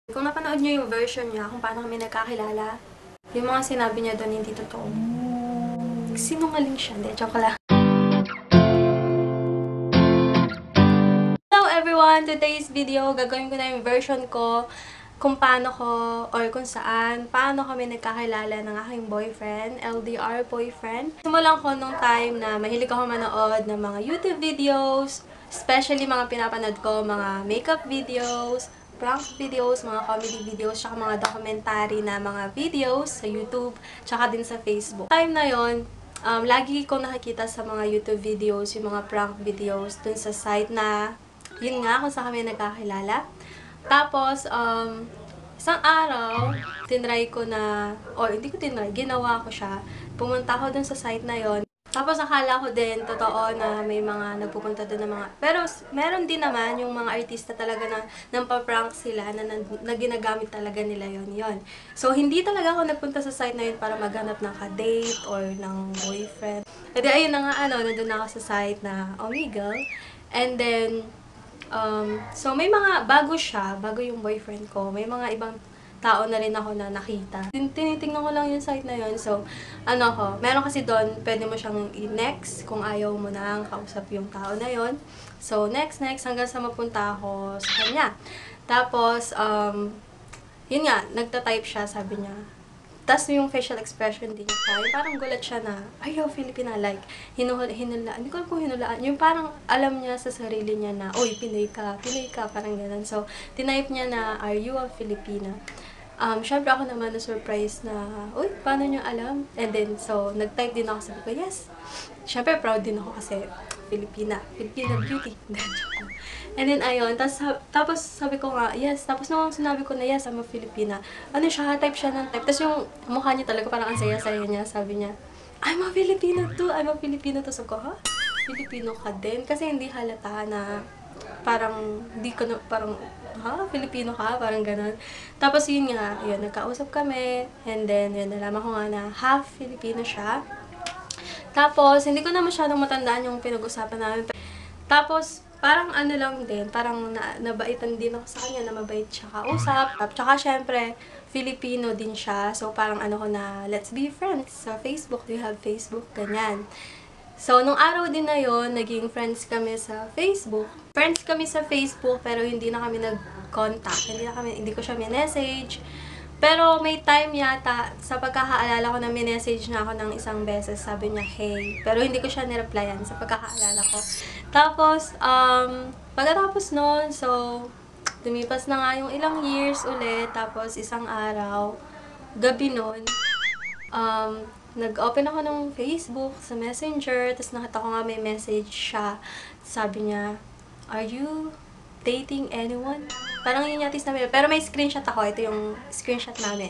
Kung napanood niyo yung version niya kung paano kami nagkakilala, yung mga sinabi niya doon hindi totoo. Sinungaling siya, hindi, joke lang. Hello everyone! Today's video, gagawin ko na yung version ko kung paano ko, or kung saan, paano kami nagkakilala ng aking boyfriend, LDR boyfriend. Simulan ko nung time na mahilig ako manood ng mga YouTube videos, especially mga pinapanood ko, mga makeup videos, prank videos, mga comedy videos, tsaka mga documentary na mga videos sa YouTube, tsaka din sa Facebook. Time na yon, lagi ko nakikita sa mga YouTube videos, yung mga prank videos dun sa site na, yun nga, kung saan kami nagkakilala. Tapos, isang araw, tinry ko na, or hindi ko tinry, ginawa ko siya. Pumunta ako dun sa site na yon. Tapos, akala ko din, totoo na may mga nagpupunta dun ng mga, pero, meron din naman yung mga artista talaga na nampaprank sila, na ginagamit talaga nila yon. So, hindi talaga ako nagpunta sa site na yun para maghanap ng ka-date or ng boyfriend. Kasi ayun na nga, nandun ako sa site na Omegle. And then, so may mga, bago yung boyfriend ko, may mga ibang tao na rin ako na nakita. Tinitingnan ko lang yung site na yun. So, meron kasi doon, pwede mo siyang i-next kung ayaw mo na kausap yung tao na yun. So, next, hanggang sa mapunta ako sa kanya. Tapos, yun nga, nagta-type siya, sabi niya. Tapos yung facial expression din niya, parang gulat siya na, ayaw, Filipina, like, hinulaan, hindi ko alam kung hinulaan, yung parang alam niya sa sarili niya na, oy, Pinoy ka, parang ganun. So, tinype niya na, are you a Filipina? Syempre ako naman na-surprise na, uy, paano niyo alam? And then, so, nag-type din ako, sabi ko, yes. Syempre, proud din ako kasi, Filipina beauty. And then, ayun, tapos sabi ko nga, yes. Tapos nung sinabi ko na, yes, I'm a Filipina, type siya ng type. Tapos yung mukha niya talaga, parang ang saya-saya niya, sabi niya, I'm a Filipino too. Sabi ko, ha? Filipino ka din? Kasi hindi halata na, parang, hindi ko na, parang, ha? Filipino ka? Parang ganun. Tapos yun nga, yun, nagkausap kami, and then, yun, nalaman ko nga na half Filipino siya. Tapos, hindi ko na masyadong matandaan yung pinag-usapan namin. Tapos, parang lang din, parang nabaitan din ako sa kanya na mabait siya kausap. Tsaka, syempre, Filipino din siya. So, parang ko na, let's be friends sa Facebook. Do you have Facebook? Ganyan. So, nung araw din na yon, naging friends kami sa Facebook. Friends kami sa Facebook, pero hindi na kami nag-contact. Hindi ko siya message. Pero may time yata, sa pagkakaalala ko na minessage na ako ng isang beses, sabi niya, hey. Pero hindi ko siya nireplyan sa pagkakaalala ko. Tapos, pagkatapos nun, so, lumipas na nga yung ilang years ulit. Tapos, isang araw, gabi nun, nag-open ako ng Facebook sa Messenger. Tapos, nakita ko nga may message siya. Sabi niya, are you dating anyone? Parang yun yatis namin. Pero may screenshot ako. Ito yung screenshot namin.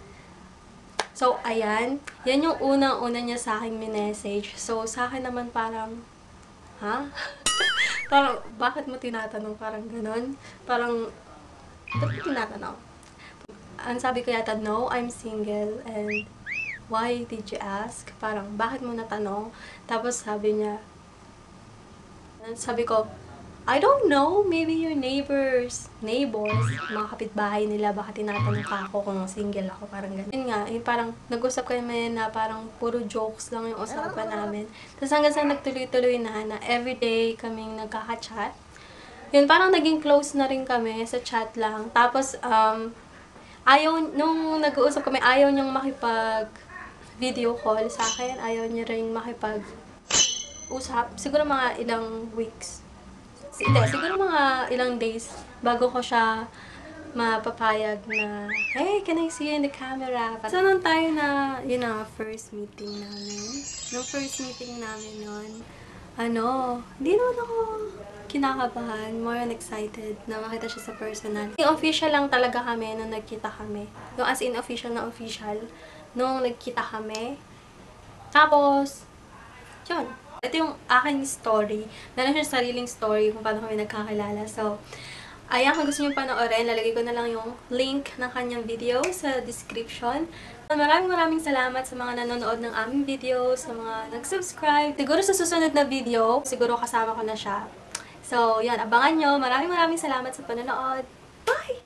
So, ayan. Yan yung unang-una niya sa akin minessage. So, sa akin naman parang, ha? Parang, bakit mo tinatanong? Parang ganon. Parang, bakit mo tinatanong? Ang sabi ko yata, no, I'm single. And, why did you ask? Parang, bakit mo natanong? Tapos sabi niya, sabi ko, I don't know, maybe your neighbors, mga kapitbahay nila, baka tinatanong ka ako kung single ako, parang ganun. Yun nga, yung parang nag-usap kami na parang puro jokes lang yung usapan namin. Tapos hanggang sa nagtuloy-tuloy na everyday kaming nagkaka-chat. Yun, parang naging close na rin kami sa chat lang. Tapos, nung nag-uusap kami, ayaw niyang makipag-video call sa akin, ayaw niya rin makipag-usap. Siguro mga ilang weeks. Siguro mga ilang days bago ko siya mapapayag na, hey, can I see you in the camera? So, nung tayo na, yun na, first meeting namin. Nung first meeting namin nun, hindi naman ako kinakabahan, more on excited na makita siya sa personal. Yung official lang talaga kami nung nagkita kami. Yung as in official na official, nung nagkita kami. Tapos, yun. Ito yung aking story. Meron siyang sariling story kung paano kami nagkakilala. So, ayan, kung gusto nyo panoorin, lalagay ko na lang yung link ng kanyang video sa description. Maraming salamat sa mga nanonood ng aming video, sa mga nag-subscribe. Siguro sa susunod na video, siguro kasama ko na siya. So, yan, abangan nyo. Maraming salamat sa panonood. Bye!